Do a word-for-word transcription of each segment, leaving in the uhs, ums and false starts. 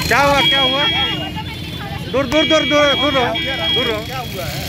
क्या हुआ क्या हुआ? दूर दूर दूर दूर दूर रहो दूर रहो। क्या हुआ है?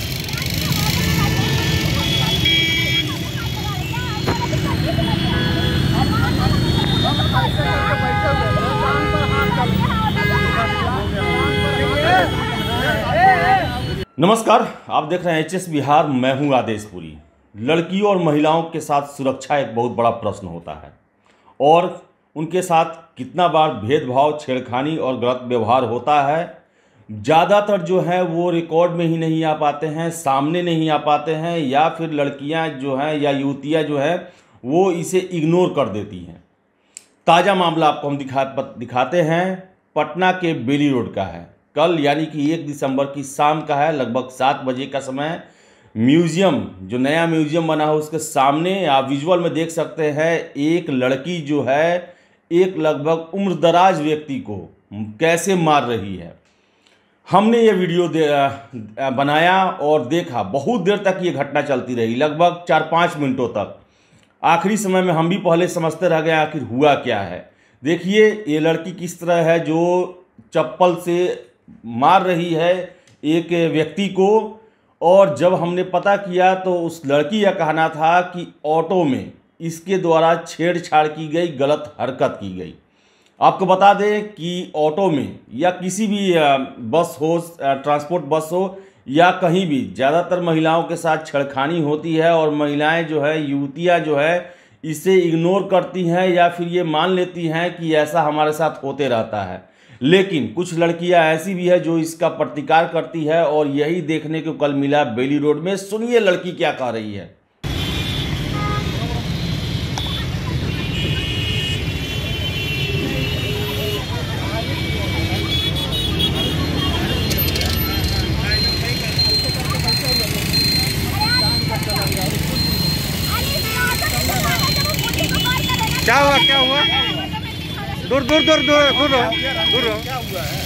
नमस्कार, आप देख रहे हैं एच एस बिहार। मैं हूं आदेशपुरी। लड़कियों और महिलाओं के साथ सुरक्षा एक बहुत बड़ा प्रश्न होता है और उनके साथ कितना बार भेदभाव, छेड़खानी और गलत व्यवहार होता है। ज़्यादातर जो है वो रिकॉर्ड में ही नहीं आ पाते हैं, सामने नहीं आ पाते हैं, या फिर लड़कियां जो हैं या युवतियां जो है वो इसे इग्नोर कर देती हैं। ताज़ा मामला आपको हम दिखा दिखाते हैं। पटना के बेली रोड का है। कल यानी कि एक दिसंबर की शाम का है, लगभग सात बजे का समय। म्यूज़ियम, जो नया म्यूज़ियम बना है उसके सामने आप विजुअल में देख सकते हैं, एक लड़की जो है एक लगभग उम्रदराज व्यक्ति को कैसे मार रही है। हमने ये वीडियो दे, बनाया और देखा। बहुत देर तक ये घटना चलती रही, लगभग चार पाँच मिनटों तक। आखिरी समय में हम भी पहले समझते रह गए आखिर हुआ क्या है। देखिए ये लड़की किस तरह है जो चप्पल से मार रही है एक व्यक्ति को। और जब हमने पता किया तो उस लड़की का कहना था कि ऑटो में इसके द्वारा छेड़छाड़ की गई, गलत हरकत की गई। आपको बता दें कि ऑटो में या किसी भी बस हो, ट्रांसपोर्ट बस हो या कहीं भी, ज़्यादातर महिलाओं के साथ छेड़खानी होती है और महिलाएं जो है, युवतियां जो है इसे इग्नोर करती हैं या फिर ये मान लेती हैं कि ऐसा हमारे साथ होते रहता है। लेकिन कुछ लड़कियां ऐसी भी है जो इसका प्रतिकार करती है और यही देखने को कल मिला बेली रोड में। सुनिए लड़की क्या कह रही है। क्या हुआ क्या हुआ? दूर दूर दूर दूर दूर रहो दूर रहो। क्या हुआ है?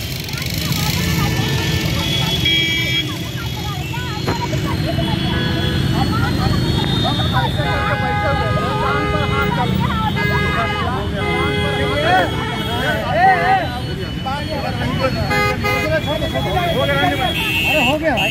हो गया भाई।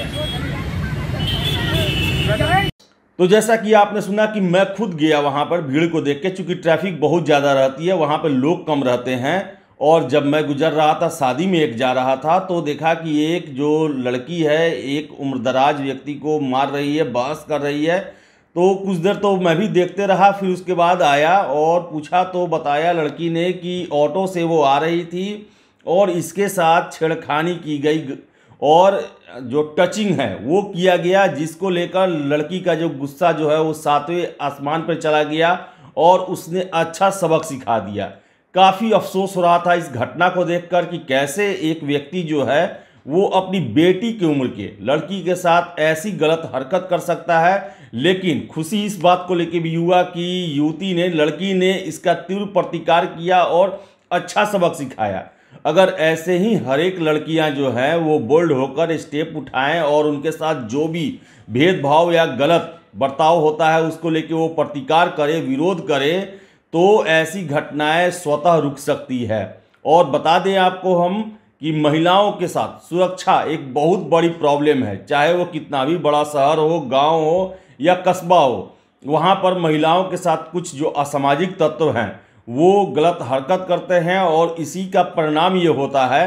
तो जैसा कि आपने सुना कि मैं खुद गया वहाँ पर भीड़ को देख के, चूँकि ट्रैफिक बहुत ज़्यादा रहती है, वहाँ पर लोग कम रहते हैं। और जब मैं गुजर रहा था, शादी में एक जा रहा था, तो देखा कि एक जो लड़की है एक उम्रदराज व्यक्ति को मार रही है, बहस कर रही है। तो कुछ देर तो मैं भी देखते रहा, फिर उसके बाद आया और पूछा तो बताया लड़की ने कि ऑटो से वो आ रही थी और इसके साथ छेड़खानी की गई और जो टचिंग है वो किया गया, जिसको लेकर लड़की का जो गुस्सा जो है वो सातवें आसमान पर चला गया और उसने अच्छा सबक सिखा दिया। काफ़ी अफसोस हो रहा था इस घटना को देखकर कि कैसे एक व्यक्ति जो है वो अपनी बेटी की उम्र के लड़की के साथ ऐसी गलत हरकत कर सकता है। लेकिन खुशी इस बात को लेकर भी हुआ कि युवती ने, लड़की ने इसका तीव्र प्रतिकार किया और अच्छा सबक सिखाया। अगर ऐसे ही हर एक लड़कियां जो हैं वो बोल्ड होकर स्टेप उठाएं और उनके साथ जो भी भेदभाव या गलत बर्ताव होता है उसको लेके वो प्रतिकार करे, विरोध करे, तो ऐसी घटनाएं स्वतः रुक सकती है। और बता दें आपको हम कि महिलाओं के साथ सुरक्षा एक बहुत बड़ी प्रॉब्लम है। चाहे वो कितना भी बड़ा शहर हो, गाँव हो या कस्बा हो, वहाँ पर महिलाओं के साथ कुछ जो असामाजिक तत्व हैं वो गलत हरकत करते हैं और इसी का परिणाम ये होता है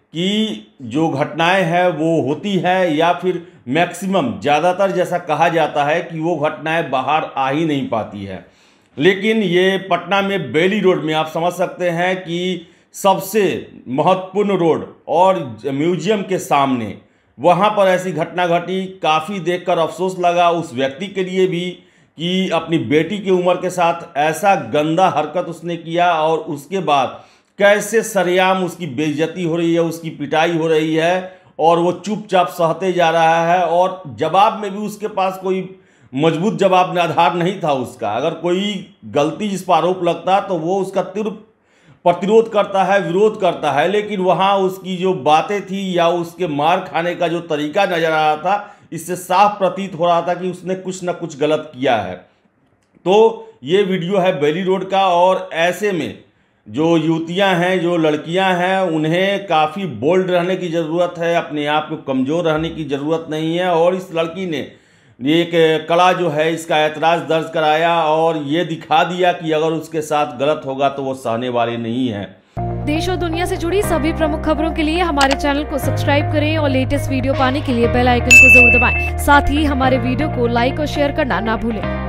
कि जो घटनाएं हैं वो होती है, या फिर मैक्सिमम, ज़्यादातर जैसा कहा जाता है कि वो घटनाएं बाहर आ ही नहीं पाती है। लेकिन ये पटना में बेली रोड में आप समझ सकते हैं कि सबसे महत्वपूर्ण रोड और म्यूजियम के सामने वहाँ पर ऐसी घटना घटी। काफ़ी देखकर अफसोस लगा उस व्यक्ति के लिए भी कि अपनी बेटी की उम्र के साथ ऐसा गंदा हरकत उसने किया और उसके बाद कैसे सरेआम उसकी बेइज्जती हो रही है, उसकी पिटाई हो रही है और वो चुपचाप सहते जा रहा है। और जवाब में भी उसके पास कोई मजबूत जवाब आधार नहीं था उसका। अगर कोई गलती जिस पर आरोप लगता तो वो उसका तीव्र प्रतिरोध करता है, विरोध करता है। लेकिन वहाँ उसकी जो बातें थी या उसके मार खाने का जो तरीका नजर आ रहा था, इससे साफ प्रतीत हो रहा था कि उसने कुछ ना कुछ गलत किया है। तो ये वीडियो है बेली रोड का और ऐसे में जो युवतियां हैं, जो लड़कियां हैं, उन्हें काफ़ी बोल्ड रहने की ज़रूरत है, अपने आप को कमज़ोर रहने की ज़रूरत नहीं है। और इस लड़की ने एक कड़ा जो है इसका ऐतराज़ दर्ज कराया और ये दिखा दिया कि अगर उसके साथ गलत होगा तो वो सहने वाले नहीं हैं। देश और दुनिया से जुड़ी सभी प्रमुख खबरों के लिए हमारे चैनल को सब्सक्राइब करें और लेटेस्ट वीडियो पाने के लिए बेल आइकन को जरूर दबाएं। साथ ही हमारे वीडियो को लाइक और शेयर करना ना भूलें।